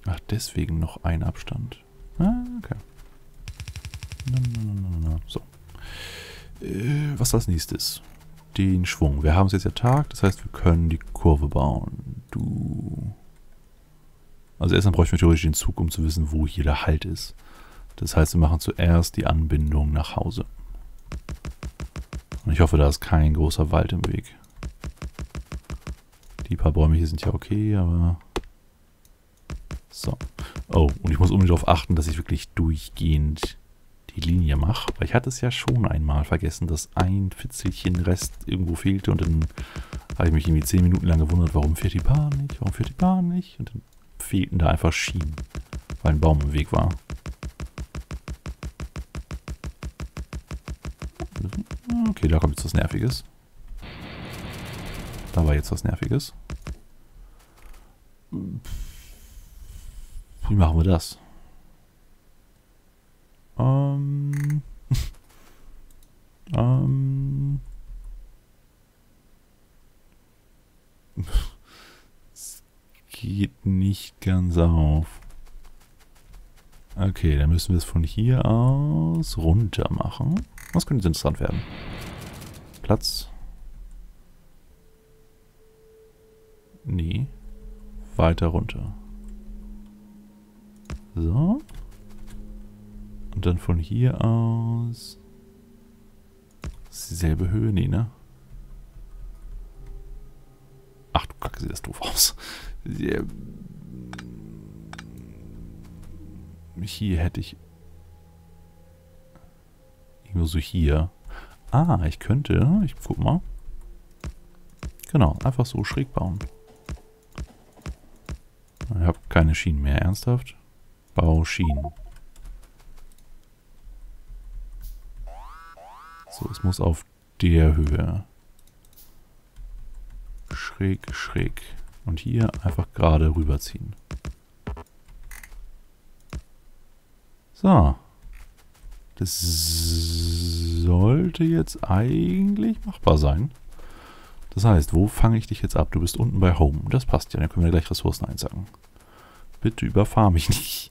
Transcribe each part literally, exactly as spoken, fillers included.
Ach, deswegen noch ein Abstand. Ah, okay. Na, na, na, na. So. Äh, was als nächstes? Den Schwung. Wir haben es jetzt ja Tag, das heißt, wir können die Kurve bauen. Du. Also erstmal bräuchten wir theoretisch den Zug, um zu wissen, wo hier der Halt ist. Das heißt, wir machen zuerst die Anbindung nach Hause. Und ich hoffe, da ist kein großer Wald im Weg. Die paar Bäume hier sind ja okay, aber... So. Oh, und ich muss unbedingt darauf achten, dass ich wirklich durchgehend die Linie mache. Weil ich hatte es ja schon einmal vergessen, dass ein Fitzelchen Rest irgendwo fehlte. Und dann habe ich mich irgendwie zehn Minuten lang gewundert, warum fährt die Bahn nicht, warum fährt die Bahn nicht. Und dann fehlten da einfach Schienen, weil ein Baum im Weg war. Okay, da kommt jetzt was Nerviges. Da war jetzt was Nerviges. Wie machen wir das? Ähm... ähm... Es geht nicht ganz auf. Okay, dann müssen wir es von hier aus runter machen. Was könnte jetzt interessant werden? Platz. Nee. Weiter runter. So. Und dann von hier aus... Das ist dieselbe Höhe? Nee, ne? Ach du Kacke, sieht das doof aus. Hier hätte ich... Irgendwo so hier. Ah, ich könnte... Ich guck mal. Genau, einfach so schräg bauen. Ich habe keine Schienen mehr, ernsthaft? Bau Schienen. So, es muss auf der Höhe. Schräg, schräg. Und hier einfach gerade rüberziehen. So. Das sollte jetzt eigentlich machbar sein. Das heißt, wo fange ich dich jetzt ab? Du bist unten bei Home. Das passt ja, dann können wir gleich Ressourcen einsacken. Bitte überfahr mich nicht.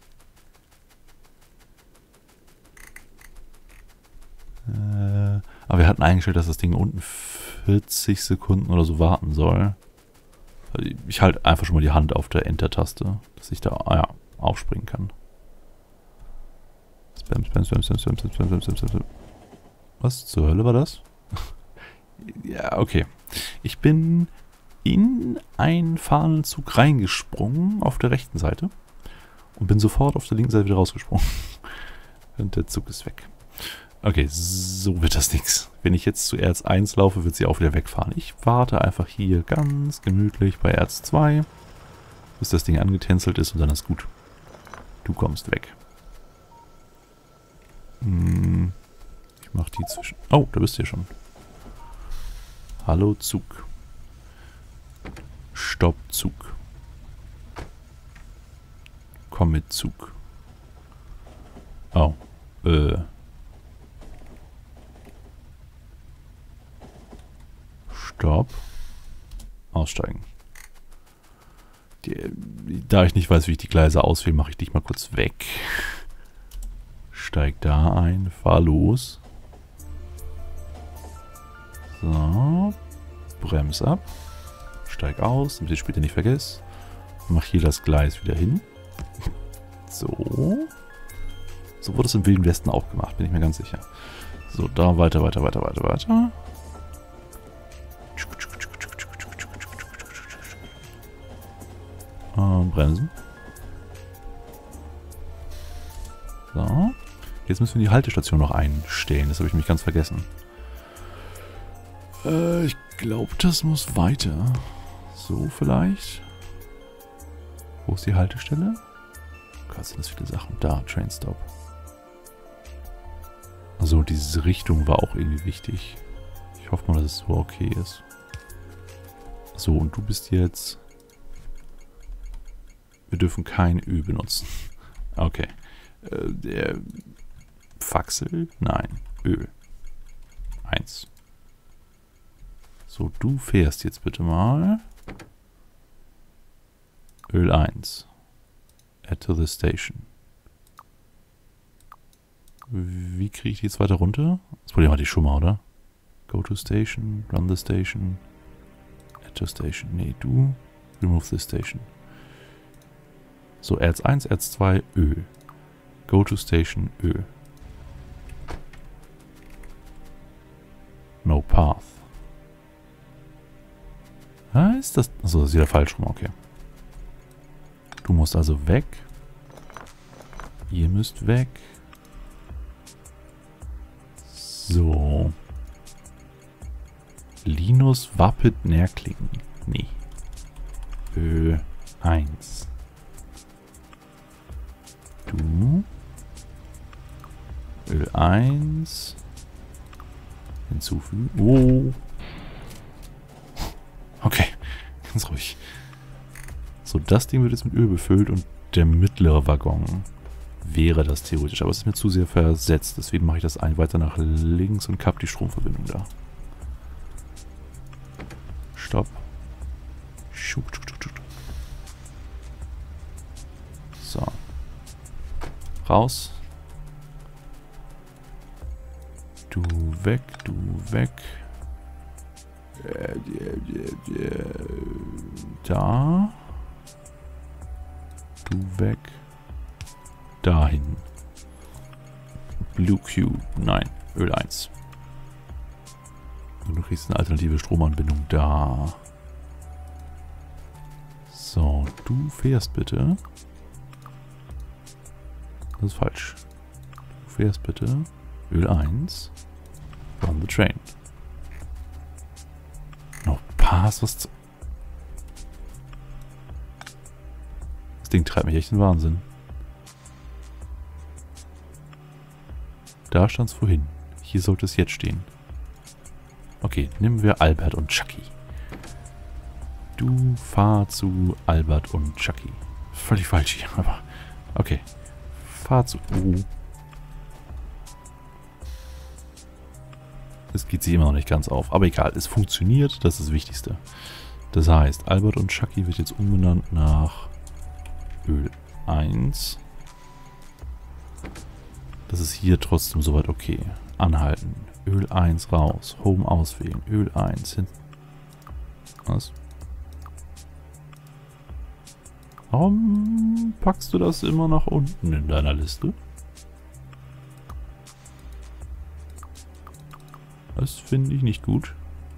Äh, aber wir hatten eingestellt, dass das Ding unten vierzig Sekunden oder so warten soll. Ich halte einfach schon mal die Hand auf der Enter-Taste, dass ich da ah ja, aufspringen kann. Spam, spam, spam, spam, spam, spam, spam, spam, spam, spam. Was zur Hölle war das? Ja, okay. Ich bin in einen fahrenden Zug reingesprungen auf der rechten Seite und bin sofort auf der linken Seite wieder rausgesprungen. Und der Zug ist weg. Okay, so wird das nichts. Wenn ich jetzt zu Erz eins laufe, wird sie auch wieder wegfahren. Ich warte einfach hier ganz gemütlich bei Erz zwei, bis das Ding angetänzelt ist und dann ist gut. Du kommst weg. Hm, ich mach die zwischen... Oh, da bist du ja schon. Hallo Zug. Stopp Zug. Komm mit Zug. Oh. Äh. Stopp. Aussteigen. Die, da ich nicht weiß, wie ich die Gleise auswähle, mache ich dich mal kurz weg. Steig da ein. Fahr los. So. Brems ab. Steig aus, damit ich später nicht vergesse. Mach hier das Gleis wieder hin. So. So wurde es im Wilden Westen auch gemacht, bin ich mir ganz sicher. So, da weiter, weiter, weiter, weiter, weiter. Und bremsen. So. Jetzt müssen wir die Haltestation noch einstellen. Das habe ich mich ganz vergessen. Äh, ich glaube, das muss weiter. So vielleicht. Wo ist die Haltestelle? Gott, sind das viele Sachen. Da, Train Stop. Also diese Richtung war auch irgendwie wichtig. Ich hoffe mal, dass es so okay ist. So, und du bist jetzt... Wir dürfen kein Ö benutzen. Okay. Äh, der... Faxel? Nein. Öl. Eins. So, du fährst jetzt bitte mal. Öl eins. Head to the station. Wie kriege ich die jetzt weiter runter? Das Problem hatte ich schon mal, oder? Go to station, run the station, head to station. Nee, du, remove the station. So, Erz eins, Erz zwei, Ö. Go to station, Ö. No path. Ah, ist das... Achso, das ist wieder falsch rum, okay. Du musst also weg. Ihr müsst weg. So. Linus Wappet Närklingen. Nee. Ö eins. Du. Öl eins. Hinzufügen. Oh. Okay. Ganz ruhig. So, das Ding wird jetzt mit Öl befüllt und der mittlere Waggon wäre das theoretisch. Aber es ist mir zu sehr versetzt. Deswegen mache ich das ein weiter nach links und kapp die Stromverbindung da. Stopp. So. Raus. Du weg, du weg. Da. Du weg. Dahin. Blue Cube. Nein. Öl eins. Und du kriegst eine alternative Stromanbindung da. So, du fährst bitte. Das ist falsch. Du fährst bitte. Öl eins. Run the train. No pass, was zu... Das Ding treibt mich echt in Wahnsinn. Da stand es vorhin. Hier sollte es jetzt stehen. Okay, nehmen wir Albert und Chucky. Du fahr zu Albert und Chucky. Völlig falsch hier, aber... Okay. Fahr zu... Oh. Es geht sich immer noch nicht ganz auf. Aber egal, es funktioniert. Das ist das Wichtigste. Das heißt, Albert und Chucky wird jetzt umbenannt nach Öl eins. Das ist hier trotzdem soweit okay. Anhalten. Öl eins raus. Home auswählen. Öl eins hin. Was? Warum packst du das immer nach unten in deiner Liste? Das finde ich nicht gut.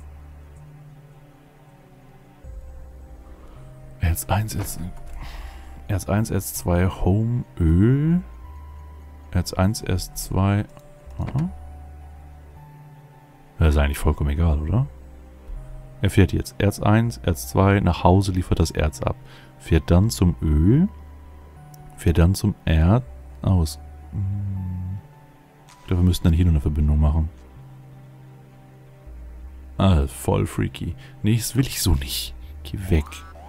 Erz eins, Erz, Erz eins, Erz zwei, Home, Öl. Erz eins, Erz zwei. Aha. Das ist eigentlich vollkommen egal, oder? Er fährt jetzt Erz eins, Erz zwei, nach Hause liefert das Erz ab. Fährt dann zum Öl. Fährt dann zum Erz aus. Hm. Wir müssten dann hier noch eine Verbindung machen. Ah, voll freaky. Nee, das will ich so nicht. Geh weg.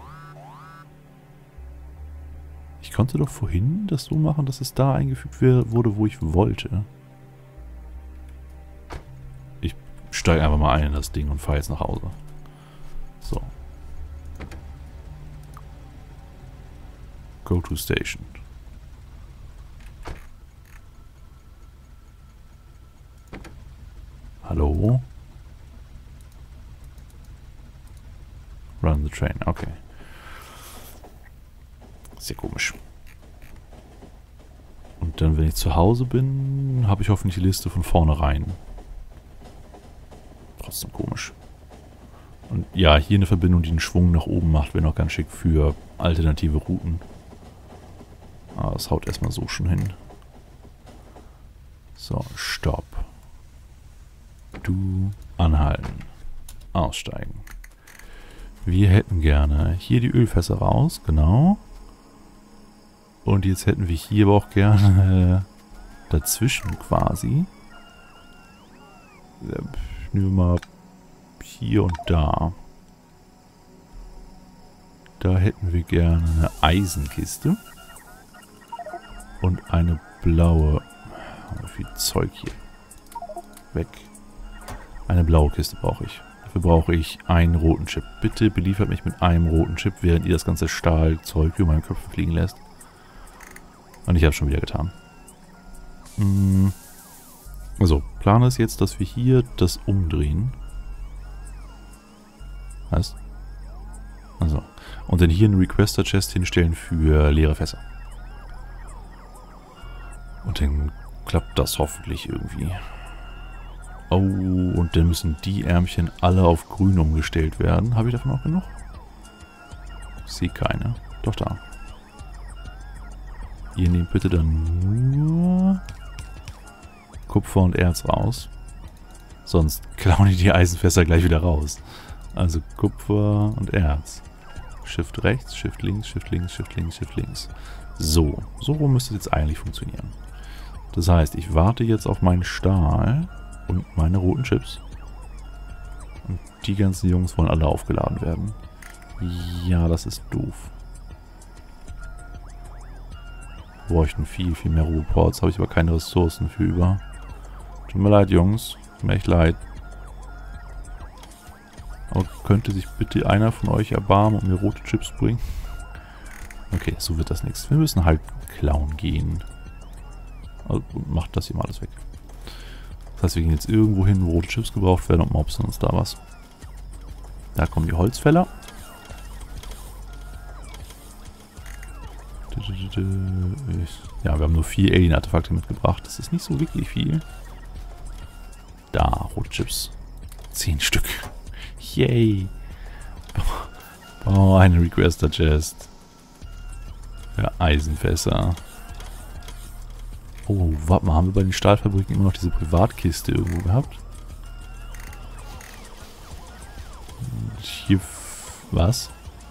Ich konnte doch vorhin das so machen, dass es da eingefügt wurde, wo ich wollte. Ich steige einfach mal ein in das Ding und fahre jetzt nach Hause. So. Go to station. Hallo? Run the train, okay. Sehr komisch. Und dann, wenn ich zu Hause bin, habe ich hoffentlich die Liste von vornherein. Trotzdem komisch. Und ja, hier eine Verbindung, die einen Schwung nach oben macht, wäre noch ganz schick für alternative Routen. Aber das haut erstmal so schon hin. So, Stopp. Du anhalten. Aussteigen. Wir hätten gerne hier die Ölfässer raus, genau. Und jetzt hätten wir hier aber auch gerne äh, dazwischen quasi. Äh, nehmen wir mal hier und da. Da hätten wir gerne eine Eisenkiste. Und eine blaue... Wie viel Zeug hier. Weg. Eine blaue Kiste brauche ich. Dafür brauche ich einen roten Chip. Bitte beliefert mich mit einem roten Chip, während ihr das ganze Stahlzeug über meinen Kopf fliegen lässt. Und ich habe es schon wieder getan. Hm. Also, Plan ist jetzt, dass wir hier das umdrehen. Heißt? Also. Und dann hier einen Requester-Chest hinstellen für leere Fässer. Und dann klappt das hoffentlich irgendwie. Oh, und dann müssen die Ärmchen alle auf grün umgestellt werden. Habe ich davon auch genug? Ich sehe keine. Doch da. Ihr nehmt bitte dann nur Kupfer und Erz raus. Sonst klauen die die Eisenfässer gleich wieder raus. Also Kupfer und Erz. Shift rechts, Shift links, Shift links, Shift links, Shift links. So, so rum müsste es jetzt eigentlich funktionieren. Das heißt, ich warte jetzt auf meinen Stahl und meine roten Chips. Und die ganzen Jungs wollen alle aufgeladen werden. Ja, das ist doof. Wir bräuchten viel, viel mehr Roboports. Habe ich aber keine Ressourcen für über. Tut mir leid, Jungs. Tut mir echt leid. Aber könnte sich bitte einer von euch erbarmen und mir rote Chips bringen? Okay, so wird das nichts. Wir müssen halt klauen gehen. Also macht das hier mal alles weg. Das heißt, wir gehen jetzt irgendwo hin, wo rote Chips gebraucht werden und mobsen uns da was. Da kommen die Holzfäller. Ja, wir haben nur vier Alien-Artefakte mitgebracht. Das ist nicht so wirklich viel. Da, rote Chips. Zehn Stück. Yay. Oh, eine Requester-Chest. Ja, Eisenfässer. Oh, warte mal, haben wir bei den Stahlfabriken immer noch diese Privatkiste irgendwo gehabt? Hier, was?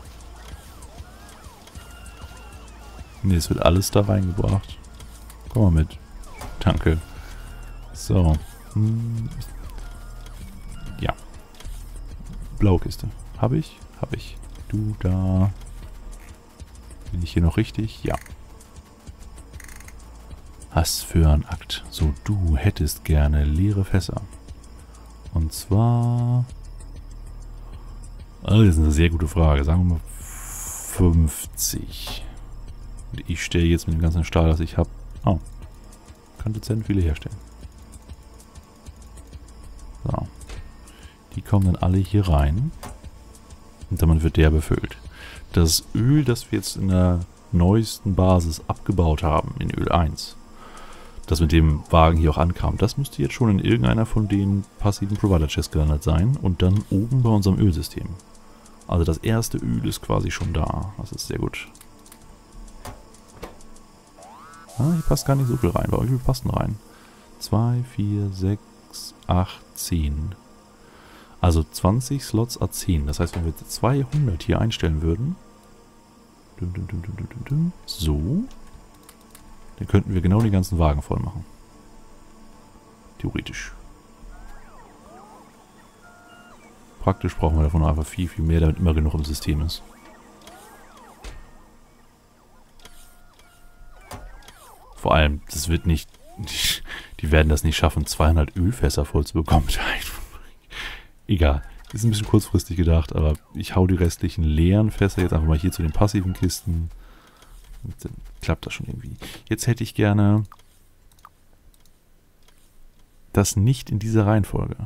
Ne, es wird alles da reingebracht. Komm mal mit. Danke. So. Hm. Ja. Blaue Kiste. Habe ich? Habe ich. Du da. Bin ich hier noch richtig? Ja. Was für ein Akt. So, du hättest gerne leere Fässer. Und zwar... Oh, das ist eine sehr gute Frage. Sagen wir mal fünfzig. Und ich stelle jetzt mit dem ganzen Stahl, das ich habe... Oh. Kann dezent viele herstellen. So. Die kommen dann alle hier rein. Und damit wird der befüllt. Das Öl, das wir jetzt in der neuesten Basis abgebaut haben, in Öl eins, das mit dem Wagen hier auch ankam, das müsste jetzt schon in irgendeiner von den passiven Provider-Chests gelandet sein und dann oben bei unserem Ölsystem. Also das erste Öl ist quasi schon da. Das ist sehr gut. Ah, hier passt gar nicht so viel rein. Bei euch, wie viel passt denn rein? zwei, vier, sechs, acht, zehn. Also zwanzig Slots A zehn. Das heißt, wenn wir jetzt zweihundert hier einstellen würden, so, dann könnten wir genau den ganzen Wagen voll machen. Theoretisch. Praktisch brauchen wir davon einfach viel, viel mehr, damit immer genug im System ist. Vor allem, das wird nicht... Die, die werden das nicht schaffen, zweihundert Ölfässer voll zu bekommen. Egal. Ist ein bisschen kurzfristig gedacht, aber ich hau die restlichen leeren Fässer jetzt einfach mal hier zu den passiven Kisten. Und dann klappt das schon irgendwie. Jetzt hätte ich gerne das nicht in dieser Reihenfolge.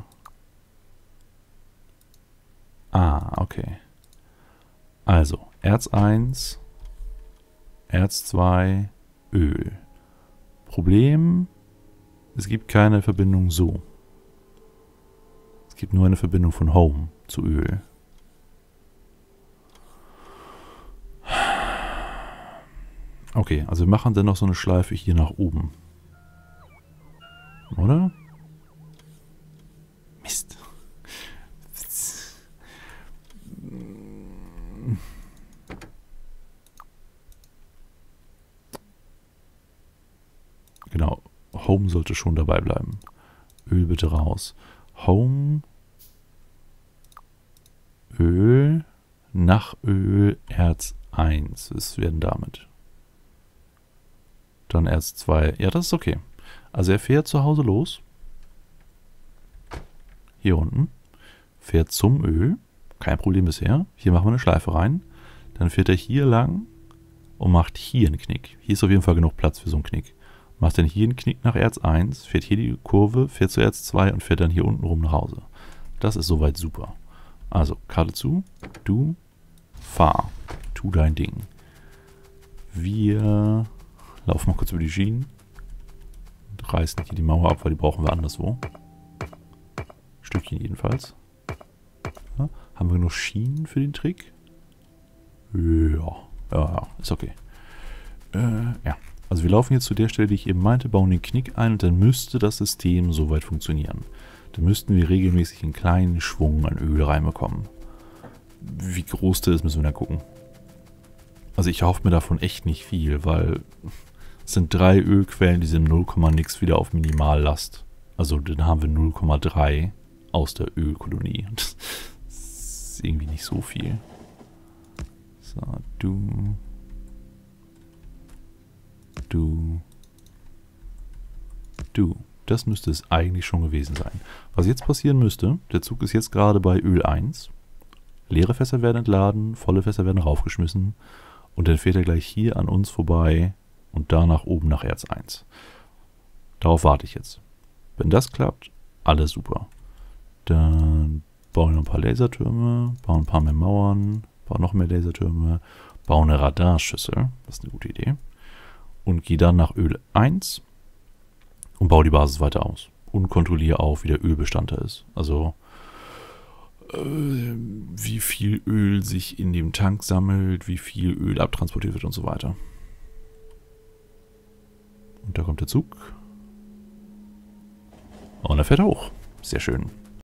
Ah, okay. Also, Erz eins, Erz zwei, Öl. Problem, es gibt keine Verbindung so. Es gibt nur eine Verbindung von Home zu Öl. Okay, also wir machen dann noch so eine Schleife hier nach oben. Oder? Mist. Genau, Home sollte schon dabei bleiben. Öl bitte raus. Home, Öl, nach Öl, Erz eins. Es werden damit. Dann Erz zwei. Ja, das ist okay. Also er fährt zu Hause los. Hier unten. Fährt zum Öl. Kein Problem bisher. Hier machen wir eine Schleife rein. Dann fährt er hier lang und macht hier einen Knick. Hier ist auf jeden Fall genug Platz für so einen Knick. Macht dann hier einen Knick nach Erz eins, fährt hier die Kurve, fährt zu Erz zwei und fährt dann hier unten rum nach Hause. Das ist soweit super. Also, Karte zu, du, fahr, tu dein Ding. Wir laufen mal kurz über die Schienen. Reißen hier die Mauer ab, weil die brauchen wir anderswo. Stückchen jedenfalls. Ja, haben wir genug Schienen für den Trick? Ja, ja, ist okay. Äh, ja. Also wir laufen jetzt zu der Stelle, die ich eben meinte, bauen den Knick ein und dann müsste das System soweit funktionieren. Dann müssten wir regelmäßig einen kleinen Schwung an Öl reinbekommen. Wie groß der ist, müssen wir dann gucken. Also ich erhoffe mir davon echt nicht viel, weil es sind drei Ölquellen, die sind null, nix wieder auf Minimallast. Also dann haben wir null Komma drei aus der Ölkolonie. Das ist irgendwie nicht so viel. So, du... Du. Du. Das müsste es eigentlich schon gewesen sein. Was jetzt passieren müsste, der Zug ist jetzt gerade bei Öl eins. Leere Fässer werden entladen, volle Fässer werden raufgeschmissen. Und dann fährt er gleich hier an uns vorbei und danach oben nach Erz eins. Darauf warte ich jetzt. Wenn das klappt, alles super. Dann bauen wir noch ein paar Lasertürme, bauen ein paar mehr Mauern, bauen noch mehr Lasertürme, bauen eine Radarschüssel. Das ist eine gute Idee. Und gehe dann nach Öl eins und baue die Basis weiter aus. Und kontrolliere auch, wie der Ölbestand da ist. Also, äh, wie viel Öl sich in dem Tank sammelt, wie viel Öl abtransportiert wird und so weiter. Und da kommt der Zug. Und er fährt hoch. Sehr schön.